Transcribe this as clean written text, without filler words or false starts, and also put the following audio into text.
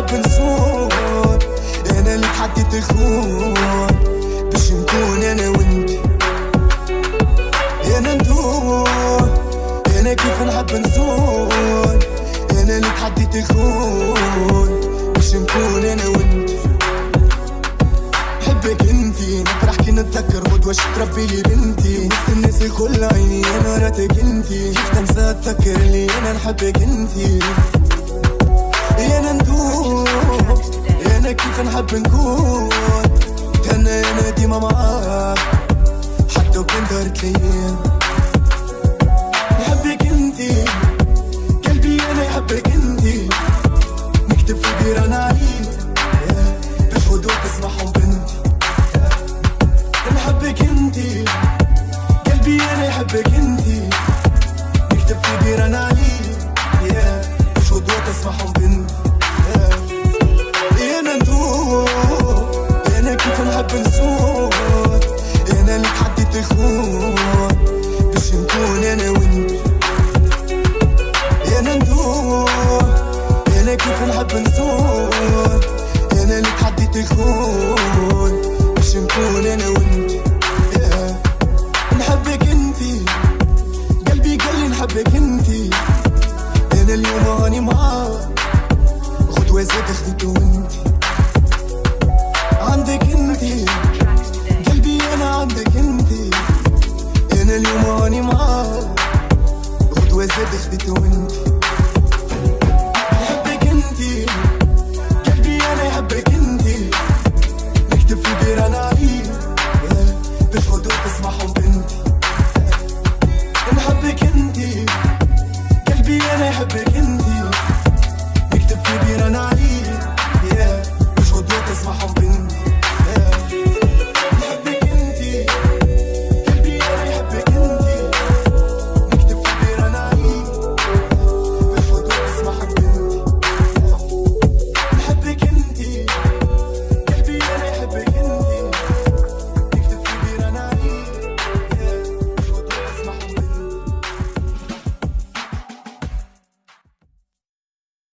نحب نصون، انا اللي تحديت الخون باش نكون انا وانت. انا ندور انا كيف نحب نصون، انا اللي تحديت الخون باش نكون انا وانت. نحبك انتي نفرح كي نتذكر غدوة تربي لي بنتي، وسط الناس الكل عيني انا راتك انتي، كيف تنسى تذكر اللي انا نحبك انتي. انا ندور انا كيف نحب نكون، كان انا ديما معاك حتى وكان دارت الايام. نحبك انتي قلبي انا يحبك انتي، نكتب في بيران عليك باش غدوة تسمعهم بنتي. نحبك انتي قلبي انا يحبك انتي، نكتب في بيران عليك باش غدوة تسمعهم بنتي. انا ندور انا كيف نحب نصون، انا اللي تحديت الخون باش نكون انا وانت. انا ندور انا كيف نحب نصون، انا اللي تحديت الخون باش نكون انا وانت. نحبك انتي قلبي قالي نحبك انتي، انا اليوم هاني معاك غدوة زاد خديته وانتي. عندك انتي قلبي انا عندك انتي، انا اليوم هاني معاك غدوة زاد خديته وانتي.